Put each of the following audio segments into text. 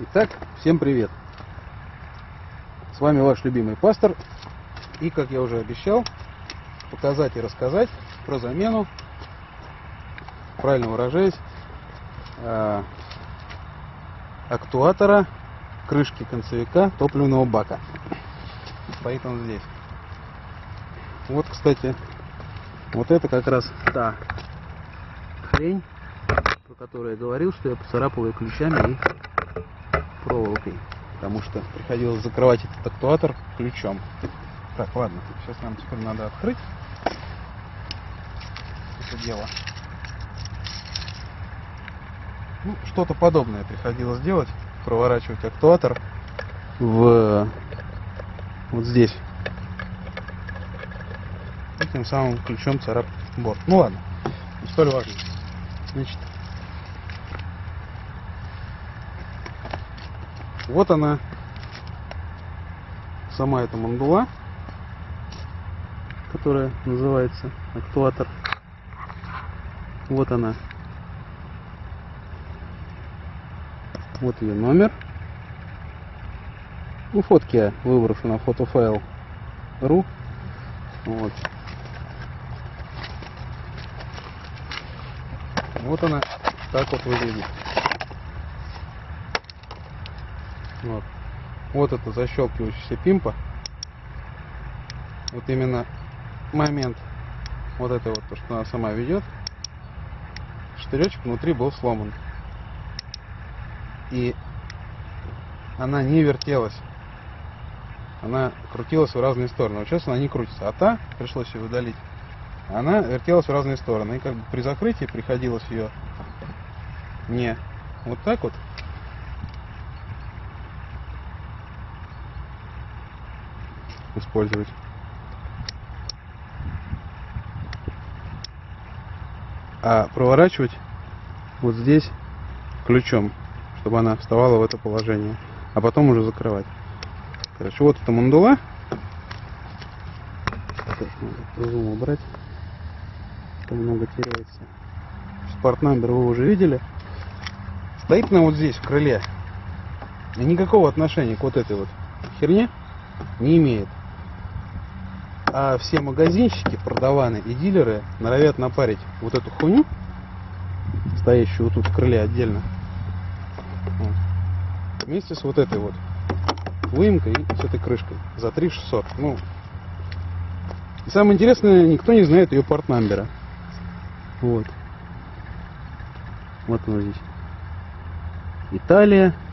Итак, всем привет! С вами ваш любимый пастор. И, как я уже обещал, показать и рассказать про замену, правильно выражаясь, актуатора крышки концевика топливного бака. Стоит он здесь. Вот, кстати, вот это как раз та хрень, про которую я говорил, что я поцарапал ее ключами и проволокой, потому что приходилось закрывать этот актуатор ключом. Так, ладно, сейчас нам теперь надо открыть это дело. Ну, что-то подобное приходилось делать, проворачивать актуатор вот здесь, и тем самым ключом царапать борт. Ну ладно, не столь важно. Значит, вот она, сама эта мандула, которая называется актуатор. Вот она. Вот ее номер. Ну, фотки я выброшу на фотофайл.ру. Вот. Вот она так вот выглядит. Вот. Вот это защелкивающаяся пимпа. Вот именно момент вот это вот, то, что она сама ведет, штыречек внутри был сломан. И она не вертелась. Она крутилась в разные стороны. Вот сейчас она не крутится. А та, пришлось ее удалить, она вертелась в разные стороны. И как бы при закрытии приходилось ее не вот так вот, использовать, а проворачивать вот здесь ключом, чтобы она вставала в это положение, а потом уже закрывать. Короче, вот эта мандула. Так, надо зум убрать, что много теряется. Спорт-номер вы уже видели. Стоит она вот здесь, в крыле. И никакого отношения к вот этой вот херне не имеет. А все магазинщики, продаваны и дилеры норовят напарить вот эту хуйню, стоящую вот тут в крыле отдельно, вот, вместе с вот этой вот выемкой и с этой крышкой за 3600. Ну, и самое интересное, никто не знает ее порт-номера. Вот. Вот он здесь. Италия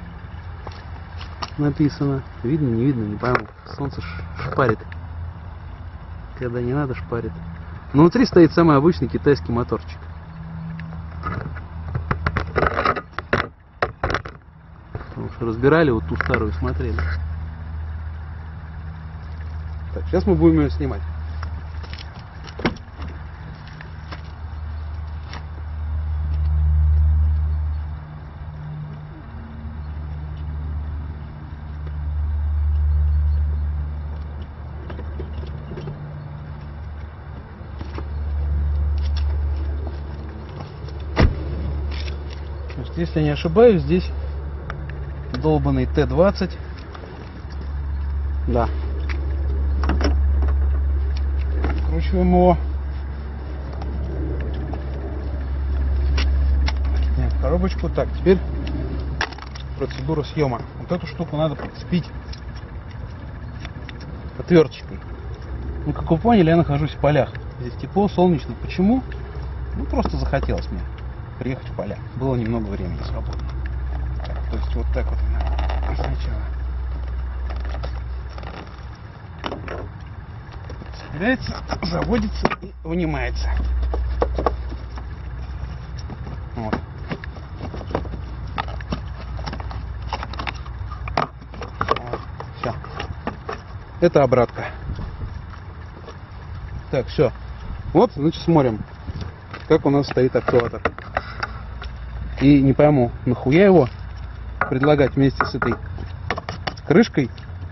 написано. Видно, не видно, не пойму. Солнце шпарит. Когда не надо, шпарит. Но внутри стоит самый обычный китайский моторчик. Потому что разбирали вот ту старую, смотрели. Так, сейчас мы будем ее снимать. Если я не ошибаюсь, здесь долбанный Т-20. Да. Вкручиваем его. Нет, в коробочку. Так, теперь процедура съема. Вот эту штуку надо подцепить отверточкой. Ну, как вы поняли, я нахожусь в полях. Здесь тепло, солнечно. Почему? Ну, просто захотелось мне приехать в поля. Было немного времени свободно. Так, то есть вот так вот она сначала собирается, заводится и вынимается. Вот. Вот. Все. Это обратка. Так, все. Вот, значит, смотрим, как у нас стоит актуатор. И не пойму, нахуя его предлагать вместе с этой крышкой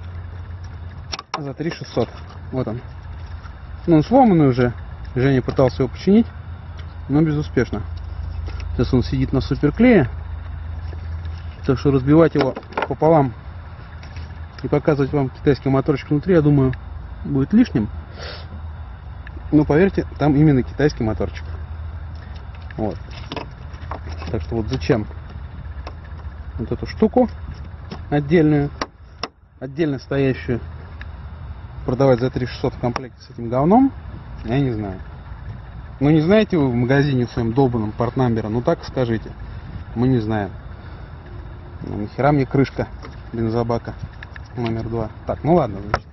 за 3600. Вот он. Ну, он сломанный уже. Женя пытался его починить, но безуспешно. Сейчас он сидит на суперклее. Так что разбивать его пополам и показывать вам китайский моторчик внутри, я думаю, будет лишним. Но поверьте, там именно китайский моторчик. Вот. Так что вот зачем вот эту штуку отдельную, отдельно стоящую, продавать за 3600 в комплекте с этим говном, я не знаю. Ну не знаете вы в магазине в своем долбанном портнамбера, ну так скажите. Мы не знаем. Ну, нахера мне крышка бензобака номер 2. Так, ну ладно, значит.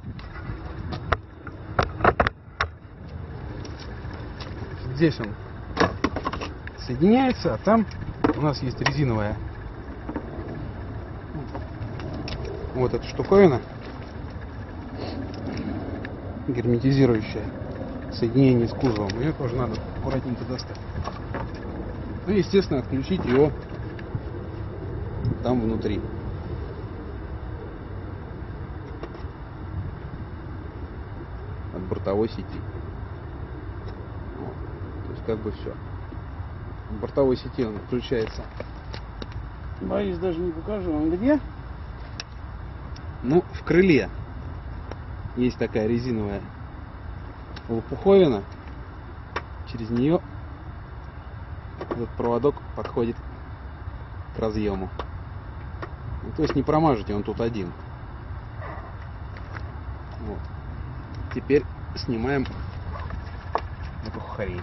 Здесь он соединяется, а там у нас есть резиновая вот эта штуковина, герметизирующая соединение с кузовом. Ее тоже надо аккуратненько достать. Ну и, естественно, отключить его там внутри. От бортовой сети. Вот. То есть как бы все. От бортовой сети он отключается. Боюсь, даже не покажу вам где. Ну, в крыле есть такая резиновая лопуховина. Через нее этот проводок подходит к разъему. Ну, то есть не промажете, он тут один. Вот. Теперь снимаем эту хрень.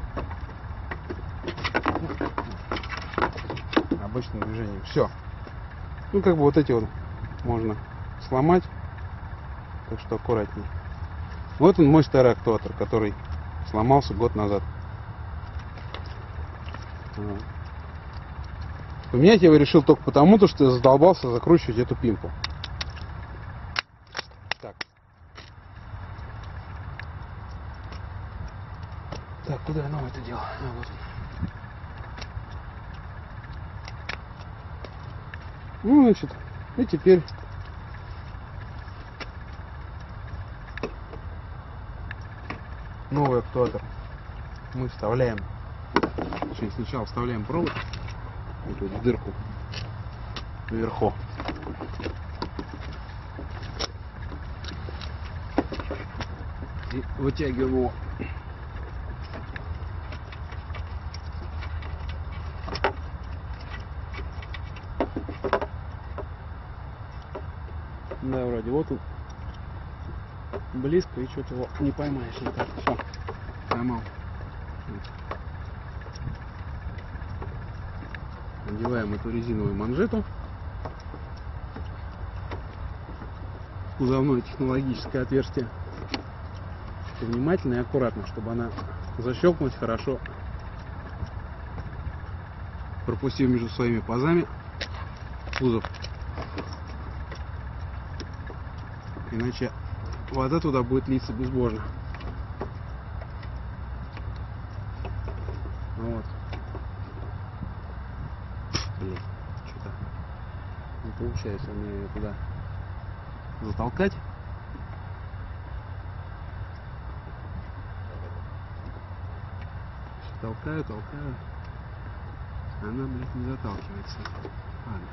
Обычным движением. Все. Ну, как бы вот эти вот можно сломать. Так что аккуратнее. Вот он, мой старый актуатор, который сломался год назад. Поменять я его решил только потому, что я задолбался закручивать эту пимпу. Так. Так, куда я новое это дело? А, вот он. Ну, значит, и теперь новый актуатор мы вставляем. Сначала вставляем провод вот тут в дырку вверху. И вытягиваем его. Да, вроде вот он близко, и что-то его не поймаешь никак. Все, поймал. Надеваем эту резиновую манжету. Кузовное технологическое отверстие. Внимательно и аккуратно, чтобы она защелкнуть хорошо, пропустив между своими пазами кузов. Иначе вода туда будет литься безбожно. Вот. Блин, что-то не получается мне ее туда затолкать. Толкаю. Она, блядь, не заталкивается. Ладно.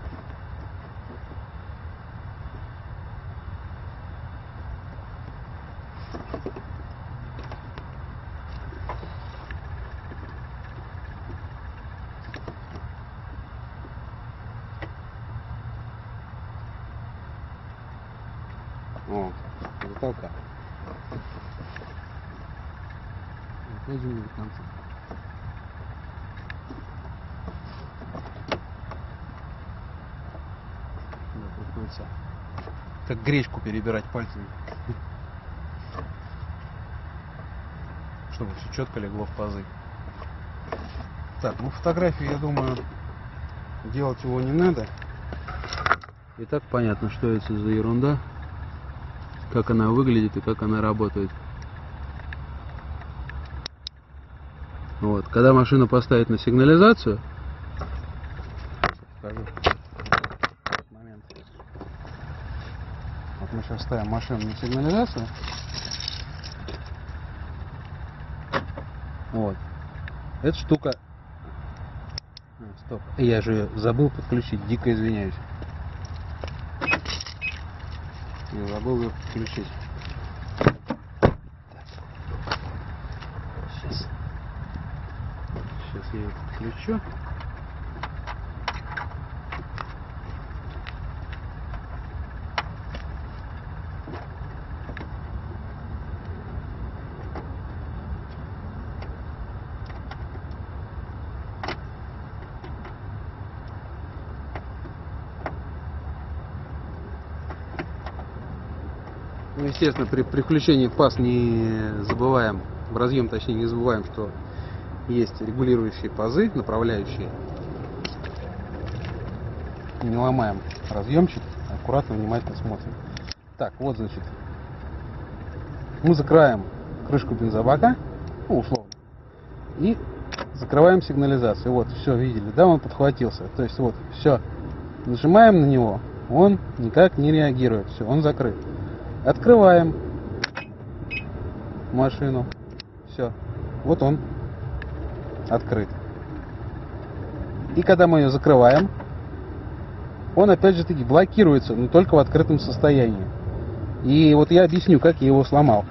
О, затолкал. Опять же не до конца. Как гречку перебирать пальцами, чтобы все четко легло в пазы. Так, ну фотографию, я думаю, делать его не надо. И так понятно, что это за ерунда, как она выглядит и как она работает. Вот, когда машину поставить на сигнализацию, покажу. Момент. Вот мы сейчас ставим машину на сигнализацию. Вот. Эта штука... стоп. Я же забыл подключить, дико извиняюсь. Я забыл ее включить. Сейчас я ее подключу. Ну, естественно, при включении фаз не забываем, в разъем точнее не забываем, что есть регулирующие пазы, направляющие. Не ломаем разъемчик, аккуратно, внимательно смотрим. Так, вот, значит, мы закрываем крышку бензобака, ну, условно, и закрываем сигнализацию. Вот, все, видели, да, он подхватился. То есть, вот, все, нажимаем на него, он никак не реагирует, все, он закрыт. Открываем машину. Все. Вот он открыт. И когда мы ее закрываем, он опять же таки блокируется, но только в открытом состоянии. И вот я объясню, как я его сломал.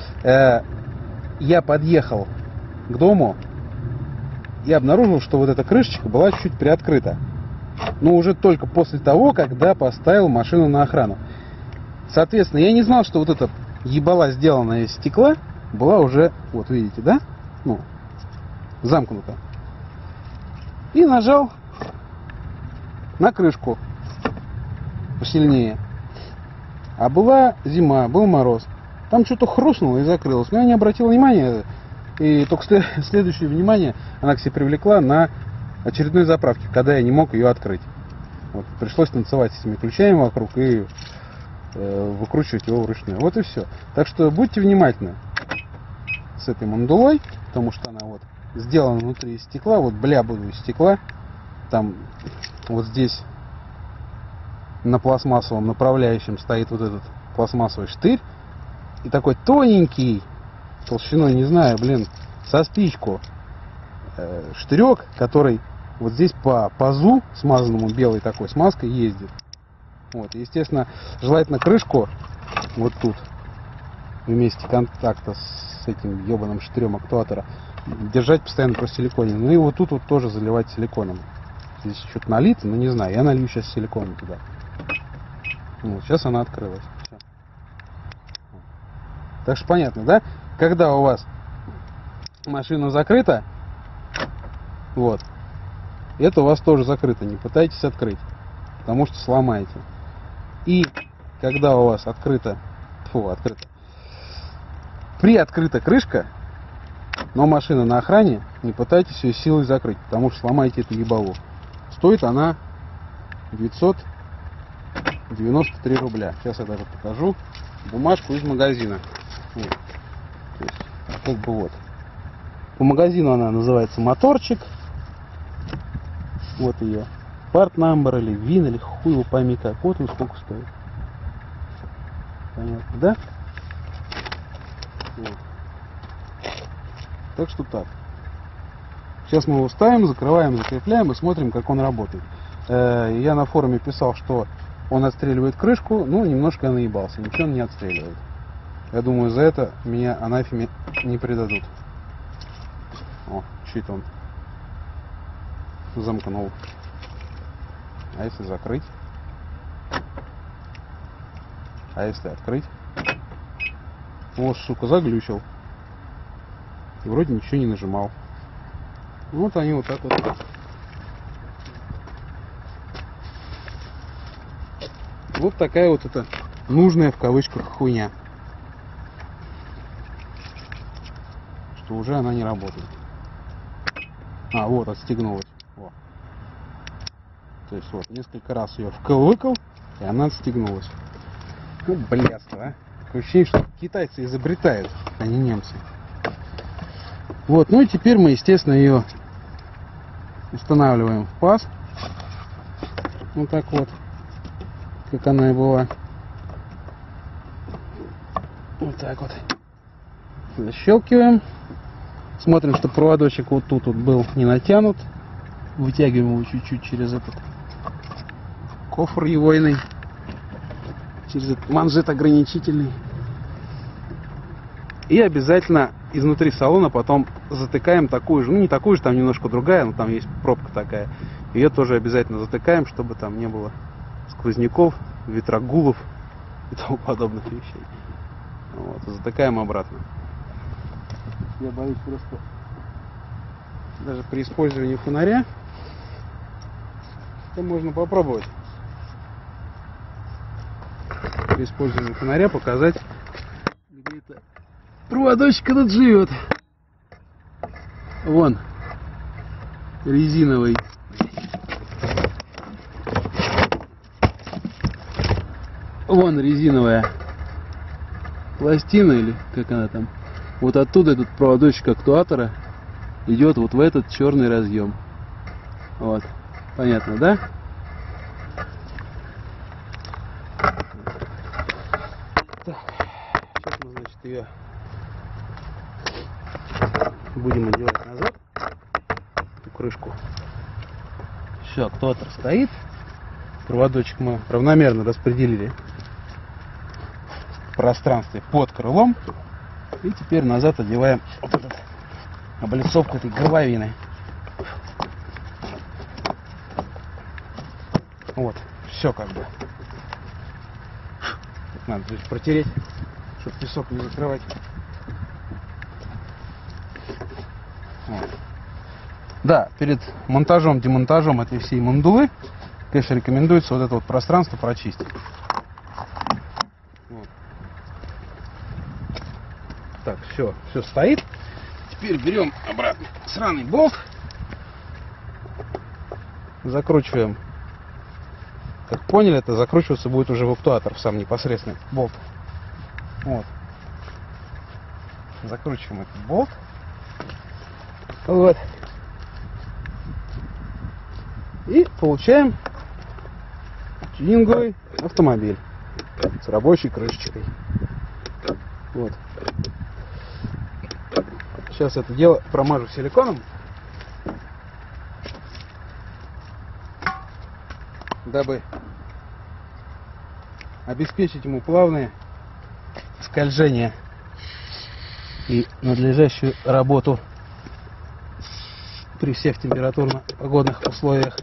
Я подъехал к дому и обнаружил, что вот эта крышечка была чуть приоткрыта. Но уже только после того, когда поставил машину на охрану. Соответственно, я не знал, что вот эта ебала, сделанная из стекла, была уже, вот видите, да? Ну, замкнута. И нажал на крышку посильнее. А была зима, был мороз. Там что-то хрустнуло и закрылось. Но я не обратил внимания. И только следующее внимание она к себе привлекла на очередной заправке, когда я не мог ее открыть. Вот, пришлось танцевать с этими ключами вокруг и выкручивать его вручную. Вот и все. Так что будьте внимательны с этой мандулой, потому что она вот сделана внутри из стекла, вот буду из стекла. Там вот здесь на пластмассовом направляющем стоит вот этот пластмассовый штырь и такой тоненький, толщиной, не знаю, блин, со спичку, штырек, который вот здесь по пазу смазанному белой такой смазкой ездит. Вот, естественно, желательно крышку вот тут, в месте контакта с этим ебаным штырем актуатора, держать постоянно про силиконе. Ну и вот тут вот тоже заливать силиконом. Здесь что-то налито, но не знаю, я налью сейчас силиконом туда. Вот, сейчас она открылась. Все. Так что понятно, да? Когда у вас машина закрыта, вот, это у вас тоже закрыто, не пытайтесь открыть, потому что сломаете. И когда у вас приоткрыта крышка, но машина на охране, не пытайтесь ее силой закрыть, потому что сломаете эту ебалу. Стоит она 993 рубля. Сейчас я даже покажу бумажку из магазина. Вот. То есть, как бы вот. По магазину она называется Моторчик. Вот ее. Part number или VIN, или хуй его пойми как. Вот он сколько стоит. Понятно, да? Вот. Так что так. Сейчас мы его ставим, закрываем, закрепляем и смотрим, как он работает. Я на форуме писал, что он отстреливает крышку, ну, немножко я наебался. Ничего он не отстреливает. Я думаю, за это меня анафеме не предадут. О, чуть он замкнул. А если закрыть? А если открыть? О, сука, заглючил. И вроде ничего не нажимал. Вот они вот так вот. Вот такая вот эта нужная в кавычках хуйня. Что уже она не работает. А, вот, отстегнулась. Во. То есть вот, несколько раз ее вкл-выкл, и она отстегнулась. Ну, блядство, а. Такое ощущение, что китайцы изобретают, а не немцы. Вот, ну и теперь мы, естественно, ее устанавливаем в паз. Вот так вот, как она и была. Вот так вот. Защелкиваем. Смотрим, что проводочек вот тут вот был не натянут. Вытягиваем его чуть-чуть через этот кофр егойный. через этот манжет ограничительный. И обязательно изнутри салона потом затыкаем такую же, ну не такую же, там немножко другая, но там есть пробка такая. Ее тоже обязательно затыкаем, чтобы там не было сквозняков, ветрогулов и тому подобных вещей. Вот, затыкаем обратно. Я боюсь просто даже при использовании фонаря, это можно попробовать. При использовании фонаря показать, где это проводочек этот живет. Вон резиновый. Вон резиновая пластина, или как она там. Вот оттуда этот проводочек актуатора идет вот в этот черный разъем. Вот. Понятно, да? Так. Сейчас мы, значит, ее будем одевать назад. Эту крышку. Все, актуатор стоит. Проводочек мы равномерно распределили в пространстве под крылом. И теперь назад одеваем вот эту облицовку этой горловины. Вот, все как бы. Надо здесь протереть, чтобы песок не закрывать. Вот. Да, перед монтажом, демонтажом этой всей мандулы, конечно, рекомендуется вот это вот пространство прочистить. Вот. Так, все стоит. Теперь берем обратно сраный болт, закручиваем. Как поняли, это закручиваться будет уже в актуатор, в сам непосредственный болт. Вот. Закручиваем этот болт. Вот. И получаем тюнинговый автомобиль с рабочей крышечкой. Вот. Сейчас это дело промажу силиконом, дабы обеспечить ему плавное скольжение и надлежащую работу при всех температурно-погодных условиях.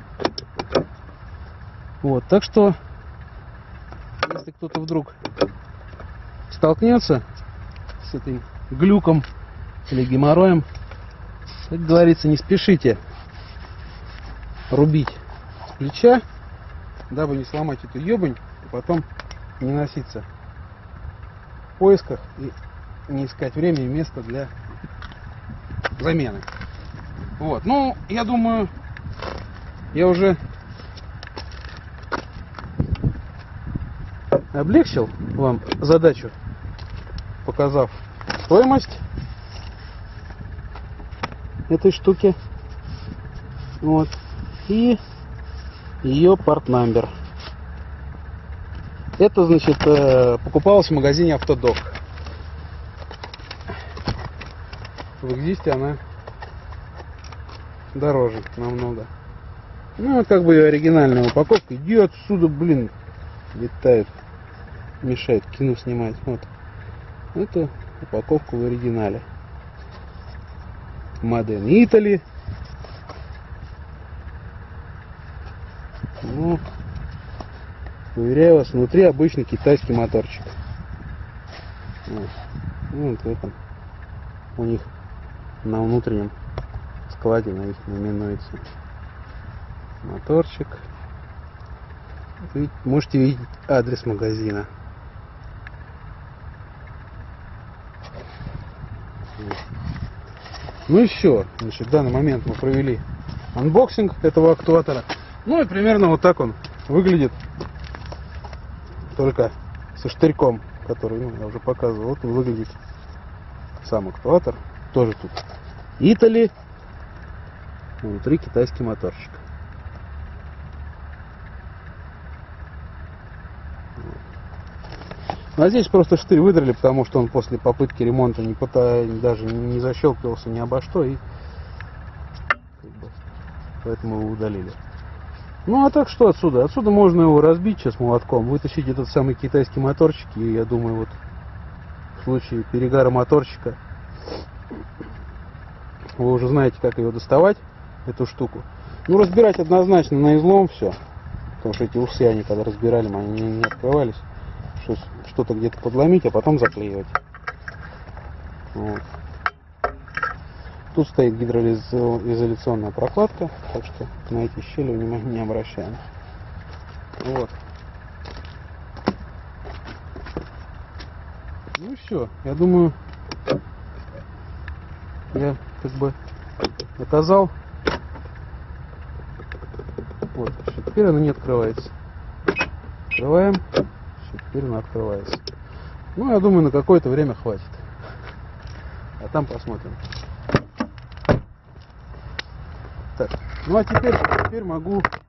Вот, так что, если кто-то вдруг столкнется с этим глюком или геморроем, как говорится, не спешите рубить с плеча, дабы не сломать эту ебань и потом не носиться в поисках и не искать время и место для замены. Вот, ну, я думаю, я уже облегчил вам задачу, показав стоимость этой штуки, вот, и ее порт-номер. Это, значит, покупалась в магазине Автодок. В Экзисте она дороже намного. Ну, как бы ее оригинальная упаковка. Иди отсюда, блин, летает, мешает кино снимать. Вот, это упаковка в оригинале. Made in Italy. Ну, уверяю вас, внутри обычный китайский моторчик. Вот, вот это у них на внутреннем складе на их именуется моторчик. Вы можете видеть адрес магазина. Ну и все. Значит, в данный момент мы провели анбоксинг этого актуатора. Ну и примерно вот так он выглядит. Только со штырьком, который, ну, я уже показывал. Вот он выглядит сам актуатор. Тоже тут Italy. Внутри китайский моторчик. А здесь просто штырь выдрали, потому что он после попытки ремонта даже не защелкивался ни обо что, и как бы, поэтому его удалили. Ну а так что отсюда? Отсюда можно его разбить сейчас молотком, вытащить этот самый китайский моторчик, и я думаю, вот в случае перегара моторчика вы уже знаете, как ее доставать, эту штуку. Ну, разбирать однозначно на излом все, потому что эти усы, они когда разбирали, они не открывались. Что-то где-то подломить, а потом заклеивать. Вот. Тут стоит гидроизоляционная прокладка, так что на эти щели внимания не обращаем. Вот. Ну и все. Я думаю, я как бы доказал. Вот. Все, теперь она не открывается. Открываем. Все, теперь она открывается. Ну, я думаю, на какое-то время хватит. А там посмотрим. Так, ну а теперь могу